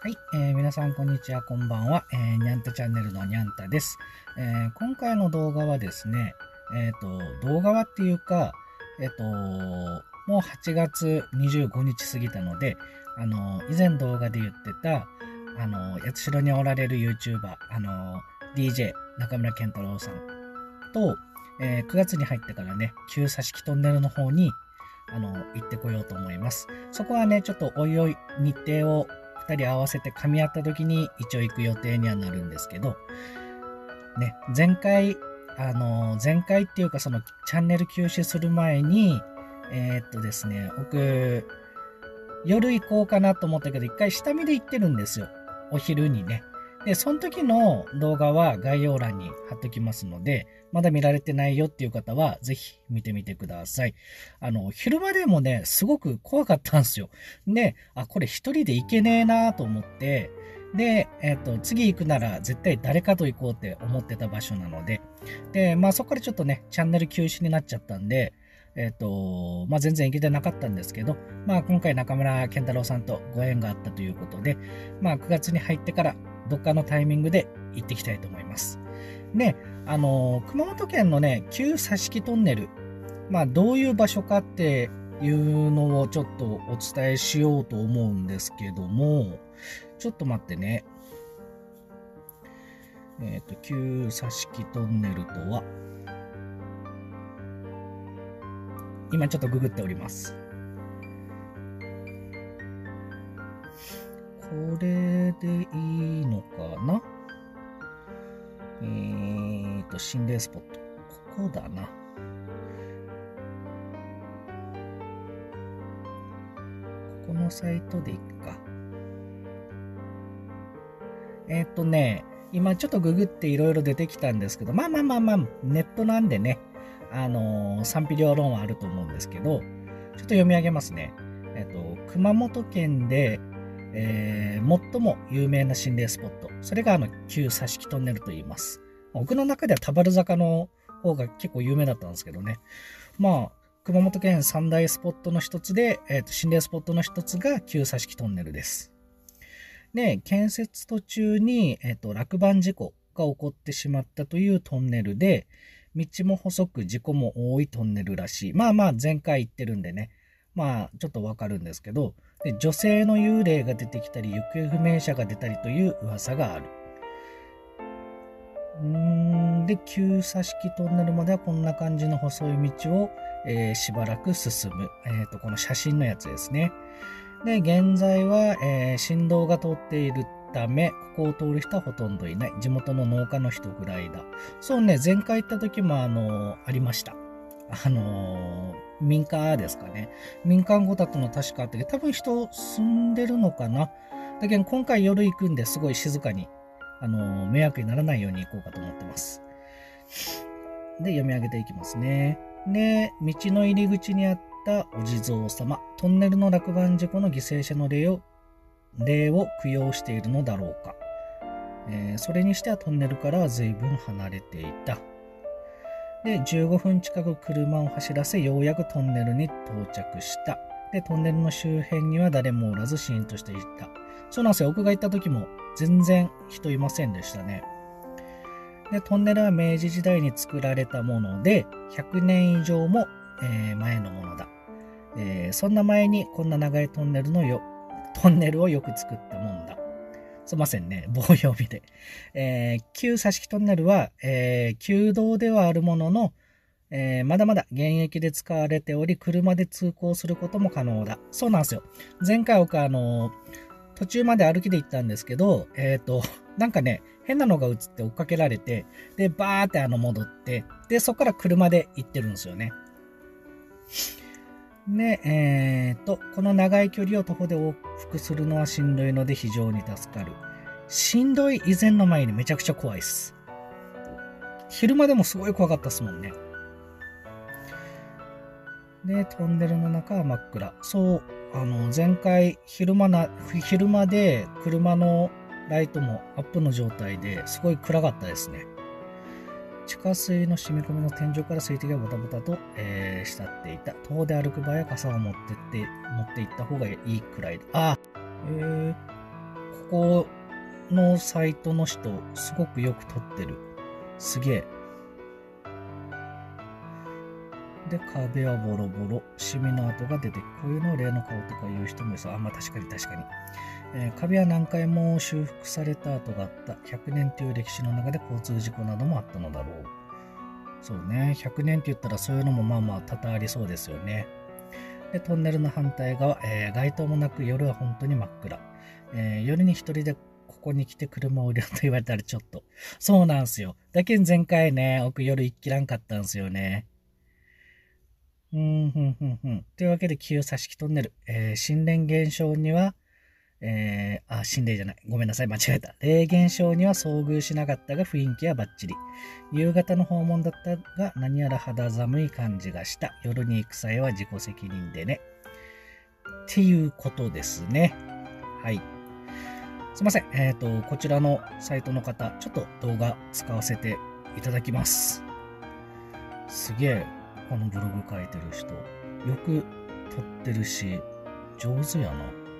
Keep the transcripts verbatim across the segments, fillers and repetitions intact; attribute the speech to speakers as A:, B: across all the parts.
A: はい、えー皆さんこんにちは、こんばんは。えー、にゃんたチャンネルのにゃんたです。えー今回の動画はですね、えっ、と、動画はっていうか、えっ、と、もうはちがつにじゅうごにち過ぎたので、あの、以前動画で言ってた、あの、八代におられる YouTuber、あの、ディージェー 中村健太郎さんと、えーくがつに入ってからね、旧佐敷トンネルの方に、あの、行ってこようと思います。そこはね、ちょっとおいおい日程をふたり合わせて噛み合った時に一応行く予定にはなるんですけど、ね、前回、あの、前回っていうかそのチャンネル休止する前に、えーっとですね、僕、夜行こうかなと思ったけど、一回下見で行ってるんですよ。お昼にね。で、その時の動画は概要欄に貼っときますので、まだ見られてないよっていう方は、ぜひ見てみてください。あの、昼間でもね、すごく怖かったんですよ。で、あ、これ一人で行けねえなと思って、で、えっと、次行くなら絶対誰かと行こうって思ってた場所なので、で、まあそこからちょっとね、チャンネル休止になっちゃったんで、えっと、まあ全然行けてなかったんですけど、まあ今回中村健太郎さんとご縁があったということで、まあくがつに入ってからどっかのタイミングで行ってきたいと思います。で、あの、熊本県のね、旧佐敷トンネル、まあどういう場所かっていうのをちょっとお伝えしようと思うんですけども、ちょっと待ってね。えっと、旧佐敷トンネルとは、今ちょっとググっております。これでいいのかな。えーと、心霊スポット。ここだな。ここのサイトでいっか。えっ、とね、今ちょっとググっていろいろ出てきたんですけど、まあまあまあまあ、ネットなんでね、あのー賛否両論はあると思うんですけど、ちょっと読み上げますね。えっ、と、熊本県で、えー最も有名な心霊スポット。それがあの、旧佐敷トンネルと言います。僕の中では田原坂の方が結構有名だったんですけどね。まあ、熊本県三大スポットの一つで、えーと、心霊スポットの一つが旧佐敷トンネルです。で、建設途中に、えっと、落盤事故が起こってしまったというトンネルで、道も細く事故も多いトンネルらしい。まあまあ前回言ってるんでね、まあちょっとわかるんですけど、で女性の幽霊が出てきたり、行方不明者が出たりという噂がある。うーんで、旧佐敷トンネルまではこんな感じの細い道を、えーしばらく進む。えっと、この写真のやつですね。で、現在は、えー振動が通っているため、ここを通る人はほとんどいない。地元の農家の人ぐらいだ。そうね、前回行った時も、あのーありました。あのー民家ですかね。民間ごたつの確かあったけど、多分人住んでるのかな。だけど、今回夜行くんですごい静かに、あのー迷惑にならないように行こうかと思ってます。で、読み上げていきますね。で、道の入り口にあったお地蔵様、トンネルの落盤事故の犠牲者の霊を、霊を供養しているのだろうか。えーそれにしてはトンネルからは随分離れていた。で、じゅうごふん近く車を走らせ、ようやくトンネルに到着した。で、トンネルの周辺には誰もおらず、シーンとしていた。そうなんですよ。僕が行った時も全然人いませんでしたね。で、トンネルは明治時代に作られたもので、ひゃくねん以上も、えー前のものだ。えーそんな前にこんな長いトンネルのよ、トンネルをよく作ったもんだ。すいませんね、棒読みで。えー旧佐敷トンネルは、えー旧道ではあるものの、えーまだまだ現役で使われており、車で通行することも可能だ。そうなんですよ。前回僕あのー途中まで歩きで行ったんですけど、えっと、なんかね、変なのが映って追っかけられて、で、バーってあの戻って、で、そこから車で行ってるんですよね。で、えっと、この長い距離を徒歩で往復するのはしんどいので非常に助かる。しんどい以前の前にめちゃくちゃ怖いっす。昼間でもすごい怖かったっすもんね。で、トンネルの中は真っ暗。そう、あの、前回昼間な、昼間で車のライトもアップの状態ですごい暗かったですね。地下水の染み込みの天井から水滴がボタボタと、えー、滴っていた。徒歩で歩く場合は傘を持ってって、持って行った方がいいくらいだ。あー、えー、ここのサイトの人、すごくよく撮ってる。すげえ。で、壁はボロボロ、シミの跡が出て、こういうのを例の顔とか言う人もいそう。あ、まあ確かに確かに。えー、壁は何回も修復された跡があった。ひゃくねんという歴史の中で交通事故などもあったのだろう。そうね、ひゃくねんって言ったらそういうのもまあまあ多々ありそうですよね。で、トンネルの反対側、えー、街灯もなく夜は本当に真っ暗。えー、夜に一人でここに来て車を売ると言われたらちょっと。そうなんすよ。だけど前回ね、僕夜行きらんかったんすよね。うん、ふんふんふん。というわけで、旧佐敷トンネル。えー、心霊現象には、えー、あ、心霊じゃない。ごめんなさい、間違えた。霊現象には遭遇しなかったが、雰囲気はバッチリ。夕方の訪問だったが、何やら肌寒い感じがした。夜に行く際は自己責任でね。っていうことですね。はい。すいません。えっと、こちらのサイトの方、ちょっと動画使わせていただきます。すげえ。このブログ書いてる人、よく撮ってるし、上手やな。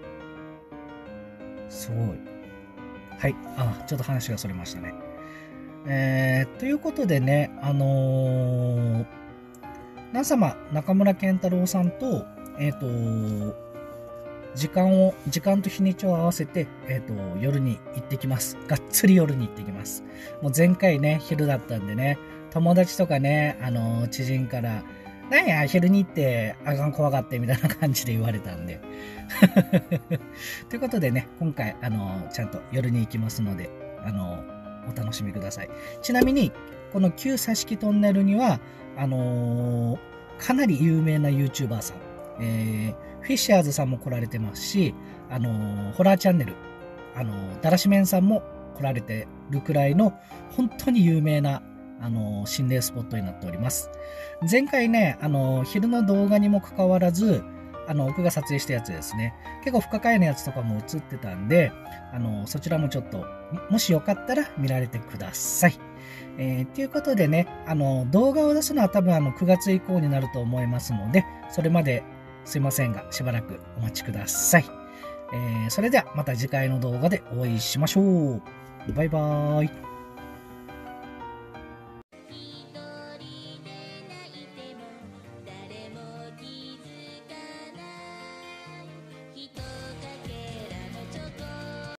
A: すごい。はい。あ、ちょっと話がそれましたね。えー、ということでね、あのー、皆様、中村健太郎さんと、えっ、ー、と、時間を、時間と日にちを合わせて、えっ、ー、と、夜に行ってきます。がっつり夜に行ってきます。もう前回ね、昼だったんでね、友達とかね、あのー、知人から、なんや、昼に行って、あかん怖がって、みたいな感じで言われたんで。ということでね、今回、あのー、ちゃんと夜に行きますので、あのー、お楽しみください。ちなみに、この旧佐敷トンネルには、あのー、かなり有名な YouTuber さん、えー、フィッシャーズさんも来られてますし、あのー、ホラーチャンネル、あのー、だらしめんさんも来られてるくらいの、本当に有名な、あのー、心霊スポットになっております。前回ね、あのー、昼の動画にもかかわらず、あの、僕が撮影したやつですね。結構不可解なやつとかも映ってたんで、あの、そちらもちょっと、もしよかったら見られてください。えー、ということでね、あの、動画を出すのは多分あの、くがつ以降になると思いますので、それまですいませんが、しばらくお待ちください。えー、それではまた次回の動画でお会いしましょう。バイバーイ。